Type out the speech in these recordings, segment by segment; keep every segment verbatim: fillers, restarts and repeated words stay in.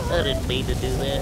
I didn't mean to do that.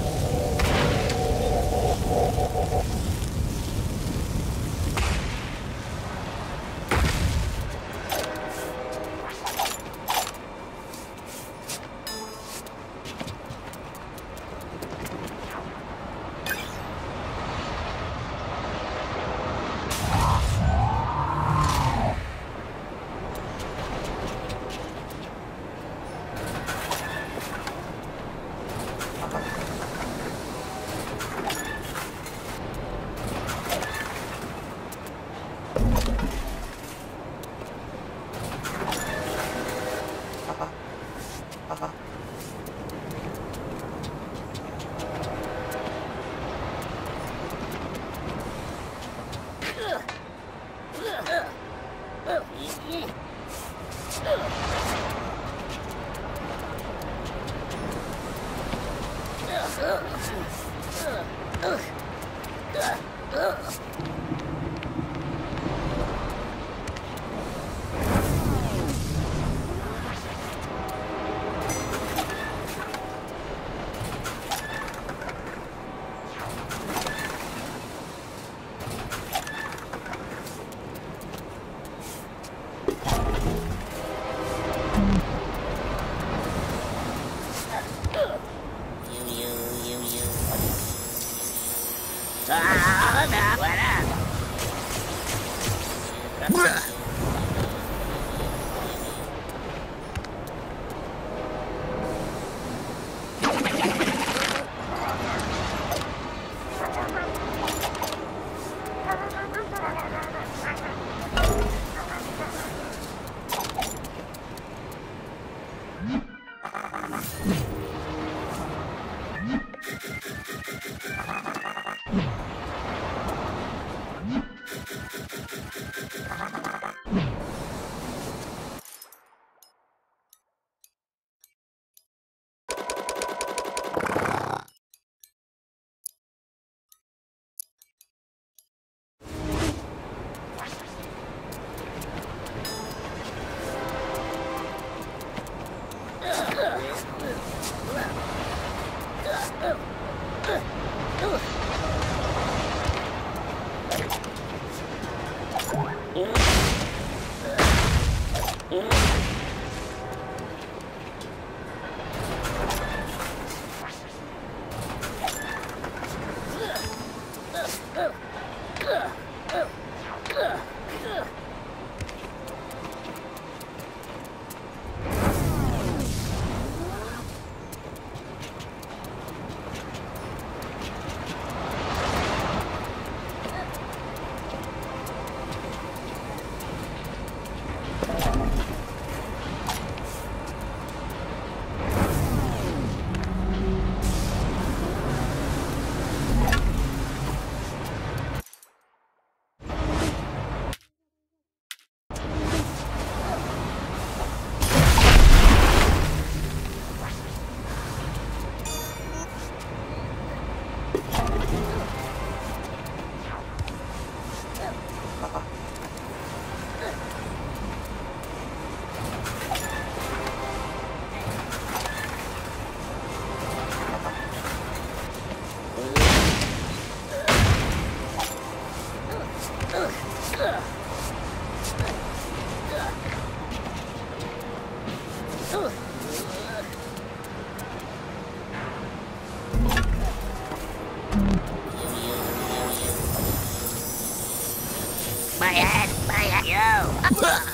My head, my head, yo!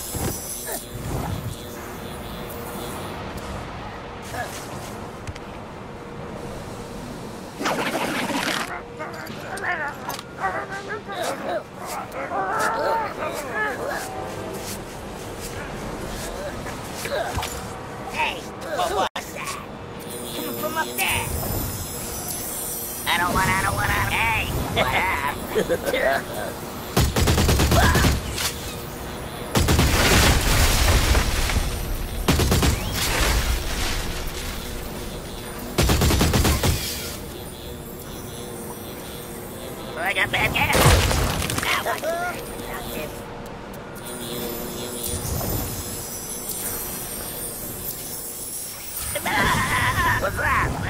Hey, what was that? Coming from up there. I don't want, I don't want, I don't, hey, what up? I got bad gas. Now what? That's it. What's that?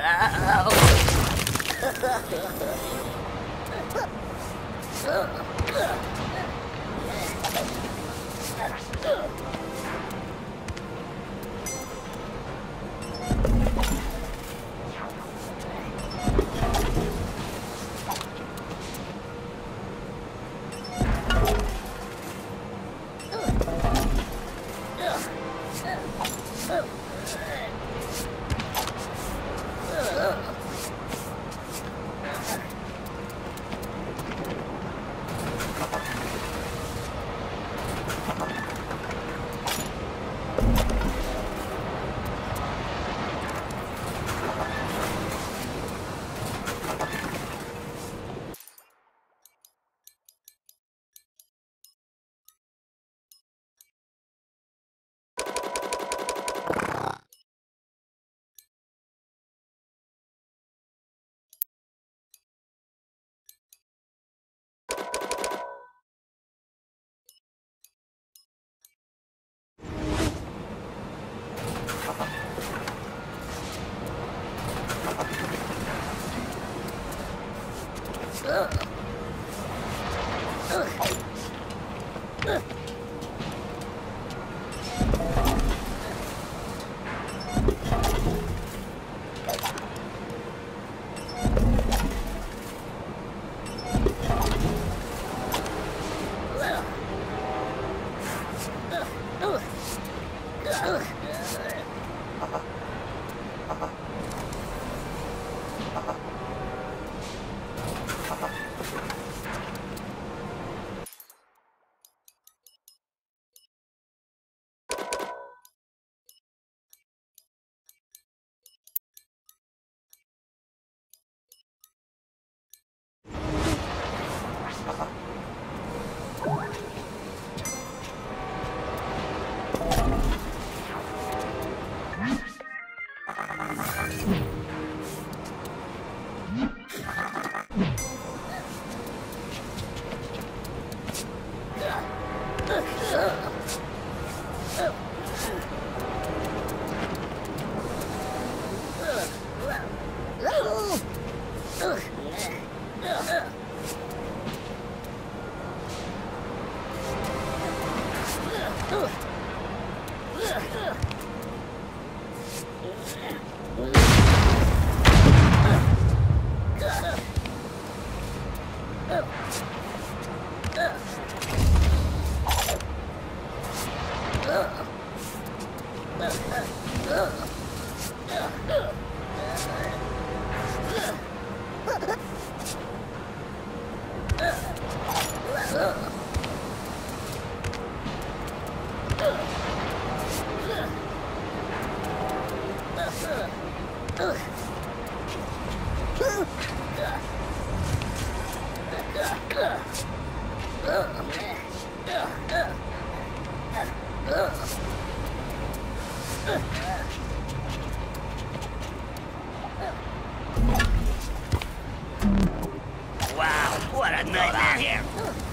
Wow, what a night out here!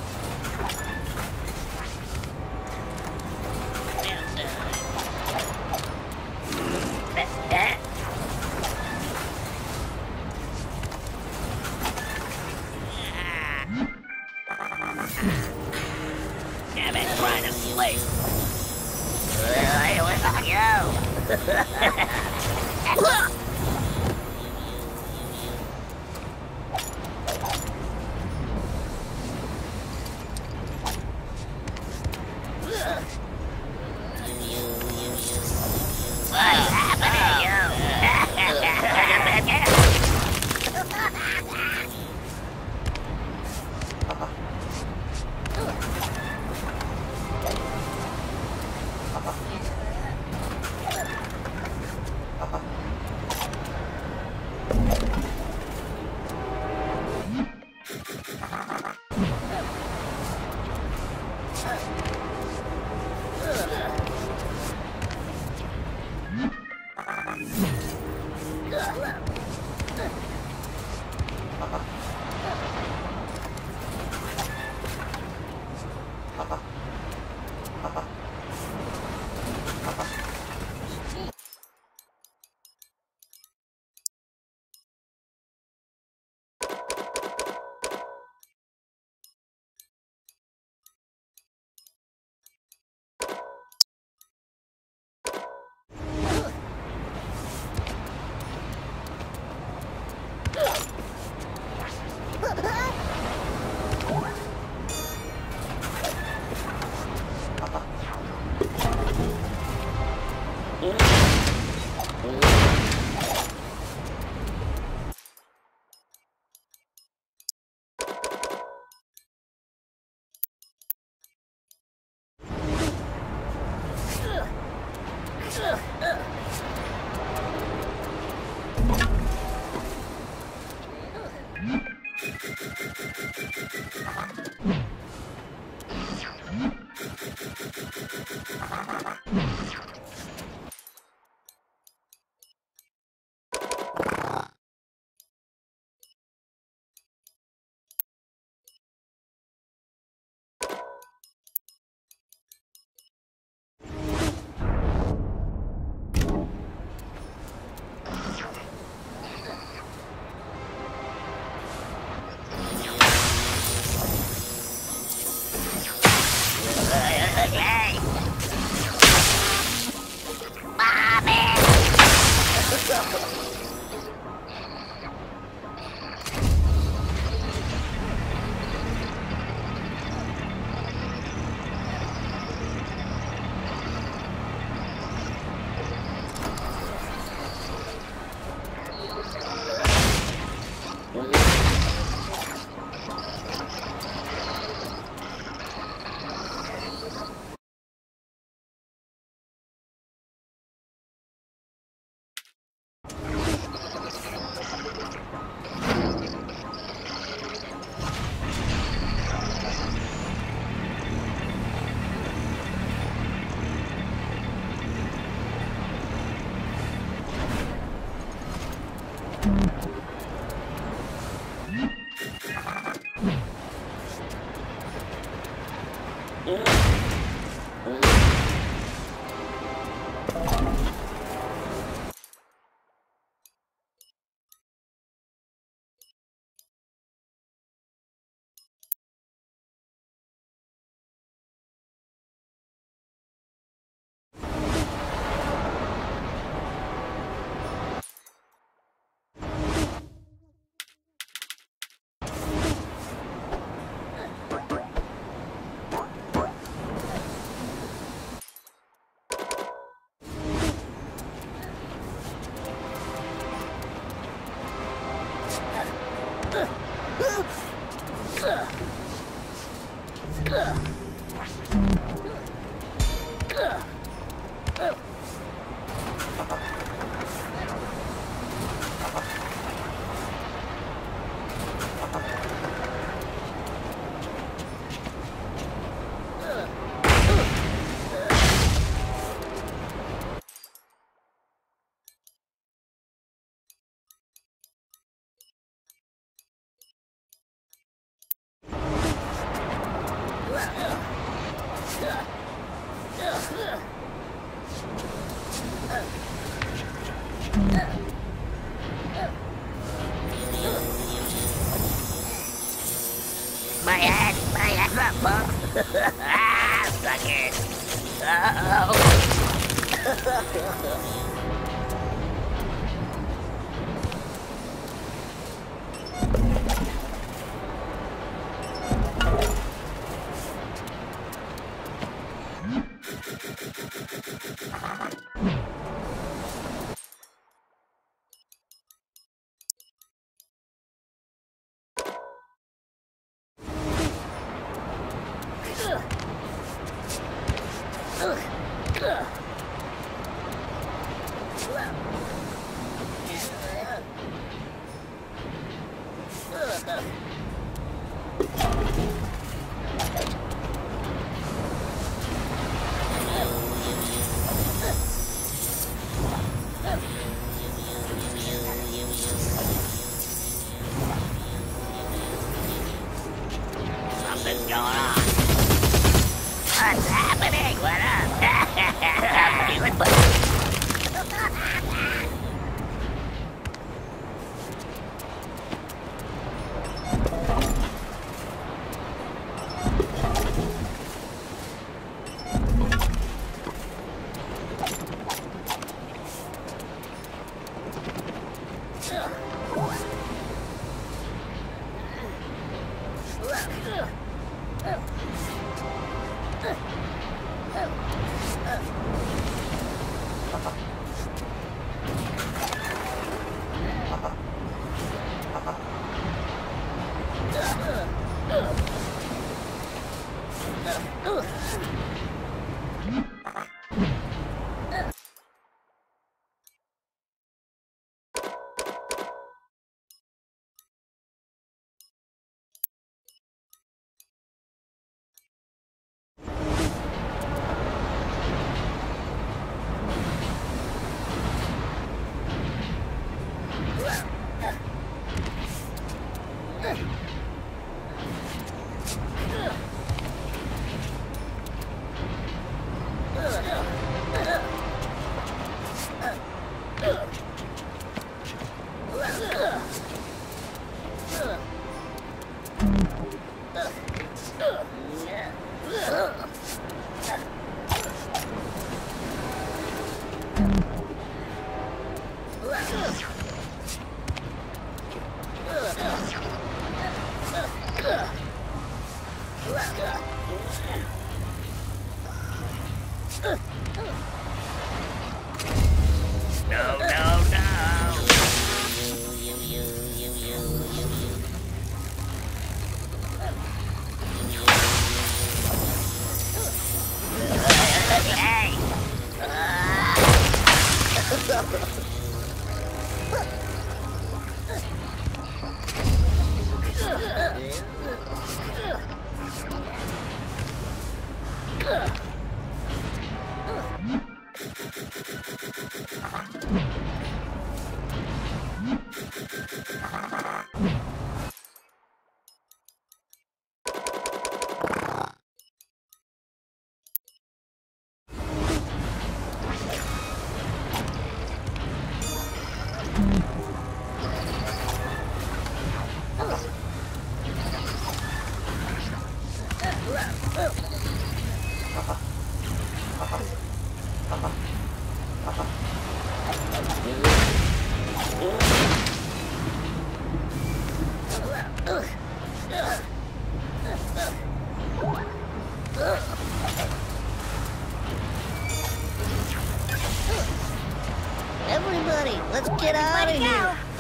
Damn it, trying to sleep! Hey, what's up, yo? My head, my head, up, punk. Ah, sucker. Uh-oh. Something's going on. What's happening? What up? I'm feeling buzzy. No, no, no.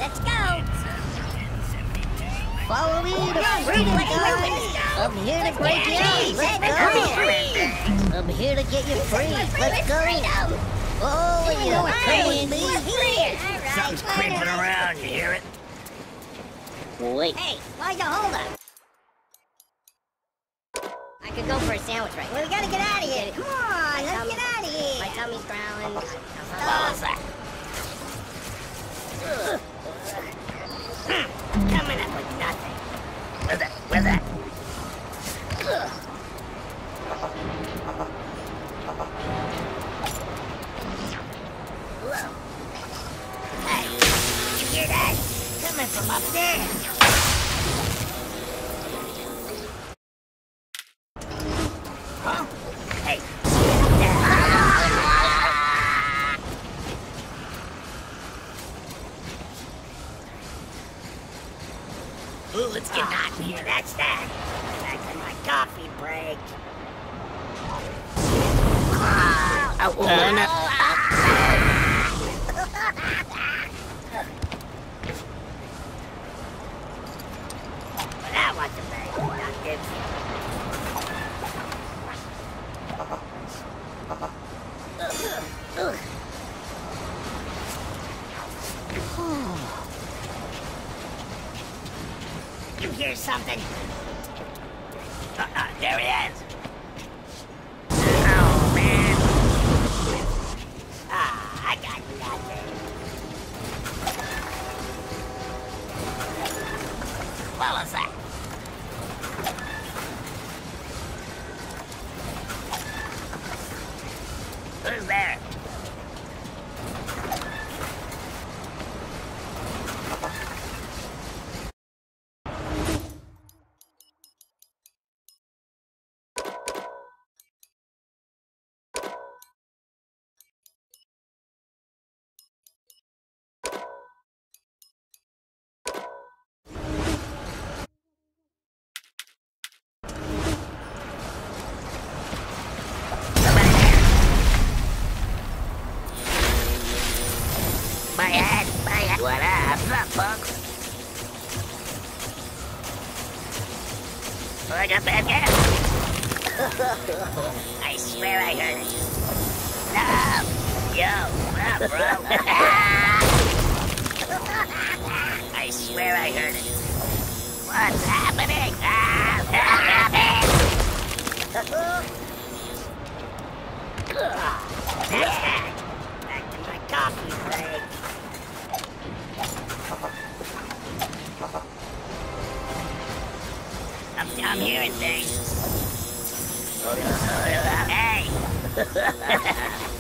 let's go. Follow me to freedom, guys. I'm here to break you out. Let's go. I'm here to get you free. Let's go. Oh, you know what's coming, me? Something's creeping around, you hear it? Wait. Hey, why'd you hold up? I could go for a sandwich right now. Well, we gotta get out of here. Come on, let's get out of here. My tummy's growling. What was that? Coming up with nothing. Where's that? Where's that? Whoa. Hey, you hear that? Coming from up there. Huh? Hey. Ooh, let's get out of here. That's that. Back to my coffee break. Oh, oh, no. Well, that wasn't very productive. Ugh. You hear something? Uh, uh, there he is. Oh, man. Ah, I got nothing. What was that? Who's there? My head, my head. What up? What's up, folks? Oh, I got bad gas. I swear I heard it. No. Yo, what up, bro? I swear I heard it. What's happening? Ah, what's happening? That's that. Back to my coffee break. I'm, I'm hearing things. Hey!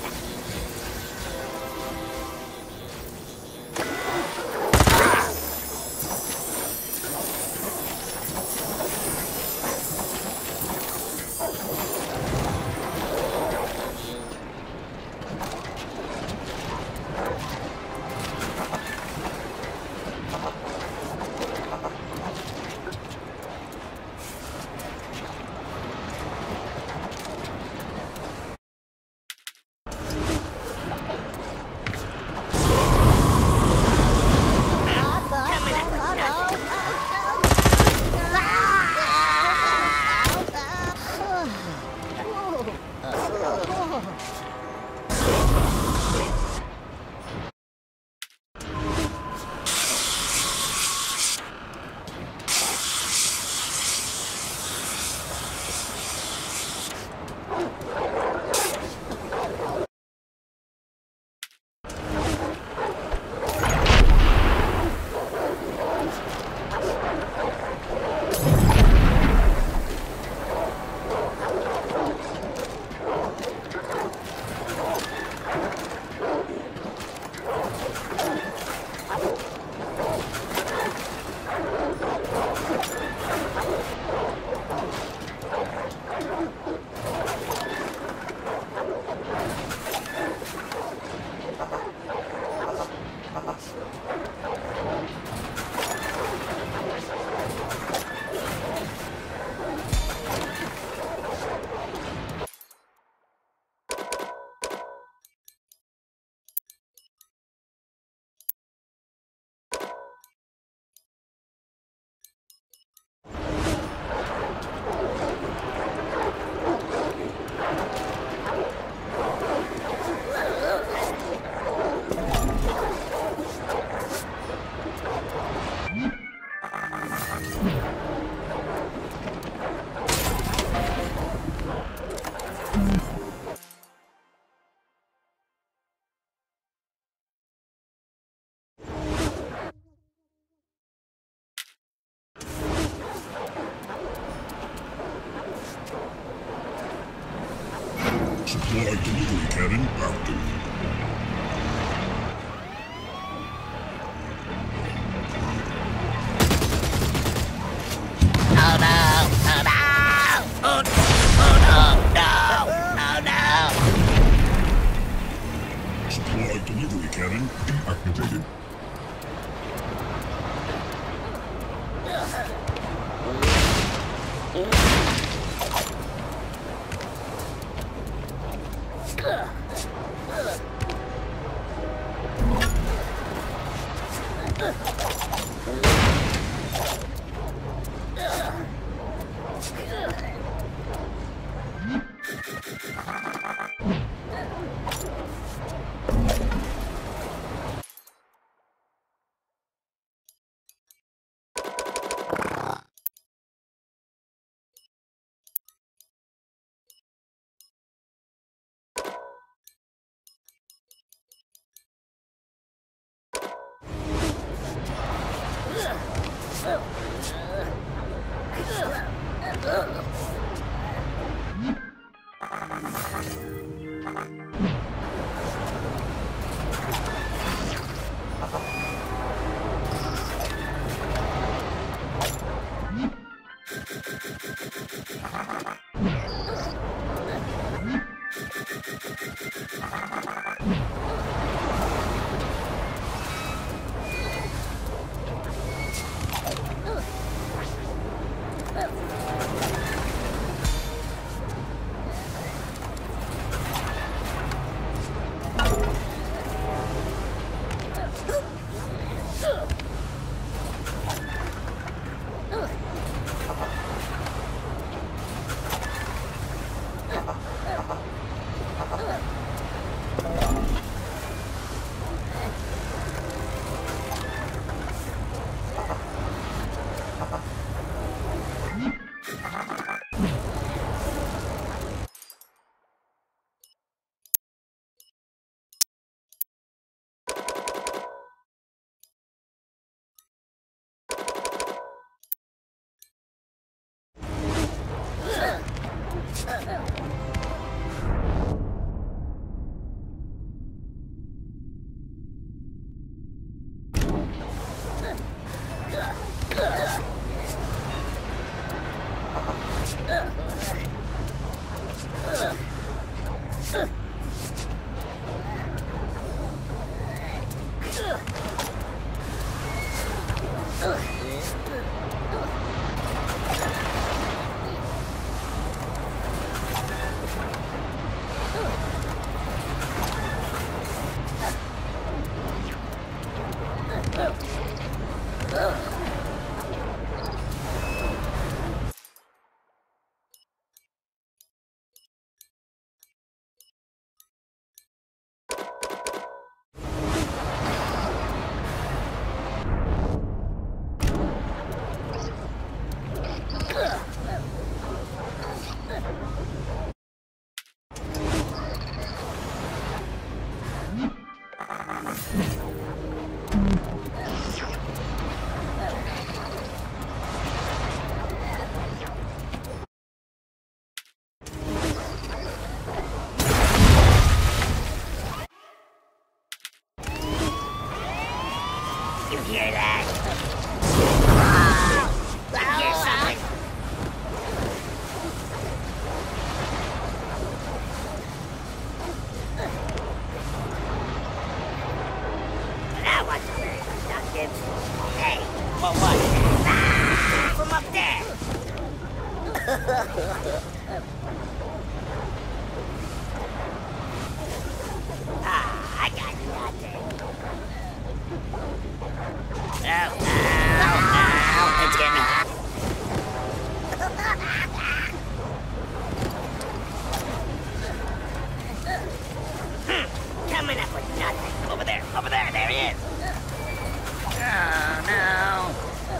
Supply delivery cannon active. Oh no! Oh no! Oh, oh no! No! Oh no! Supply delivery cannon deactivated. You hear that? You hear something? That wasn't very productive. Hey, what was that? Ah, from up there. Ah, I got nothing. Ow, ow, ow, it's getting hot. hmm, coming up with nothing. Over there, over there, there he is. Oh, no.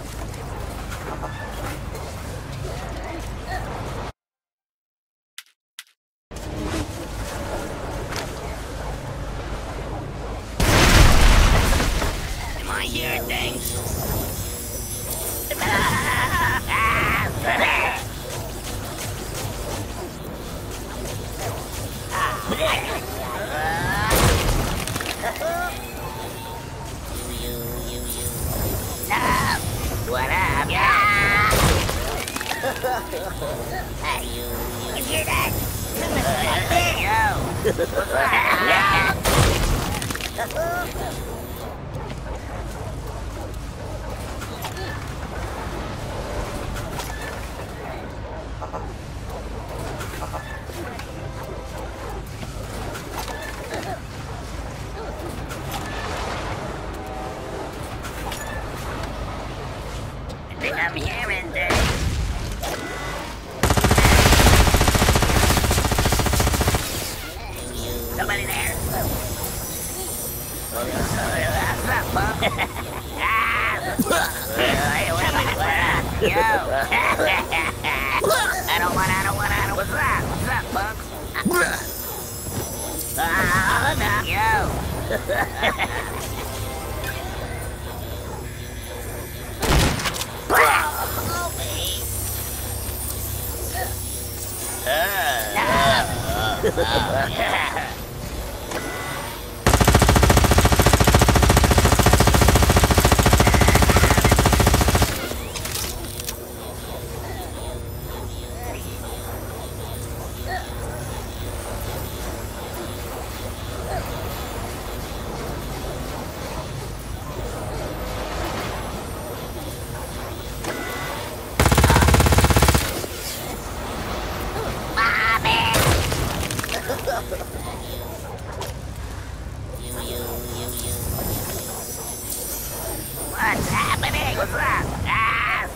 Am I hearing things? Ah, You, you, you. Up. What up? Yeah. Hey, you, you. You hear that? Yo. What's up? I think I'm hearing this. Somebody there. What's up, bub? Hey, what up? Yo. I don't want, I don't want, I don't. What's up? What's up, Bugs? Ah, no. Yo. Oh, me. No. What's happening? What's up? Ah,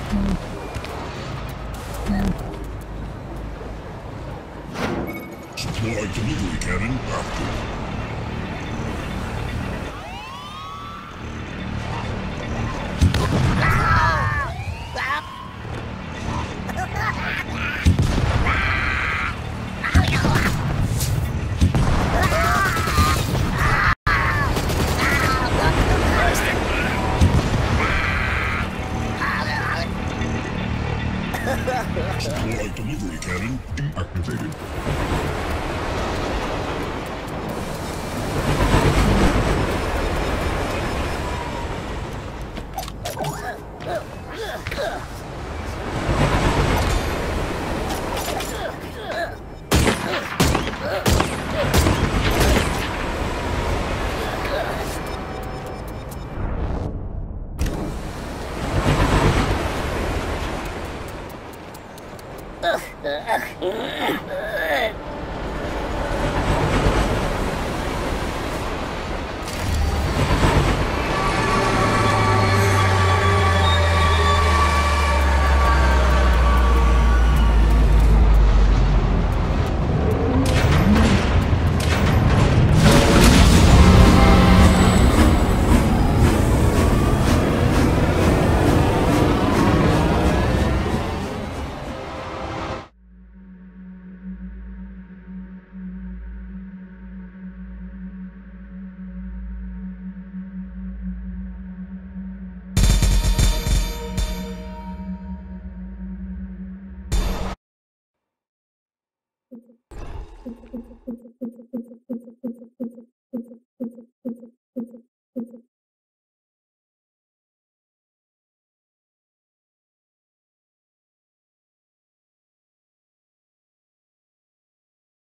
Supply delivery cannon active. Supply delivery cannon deactivated.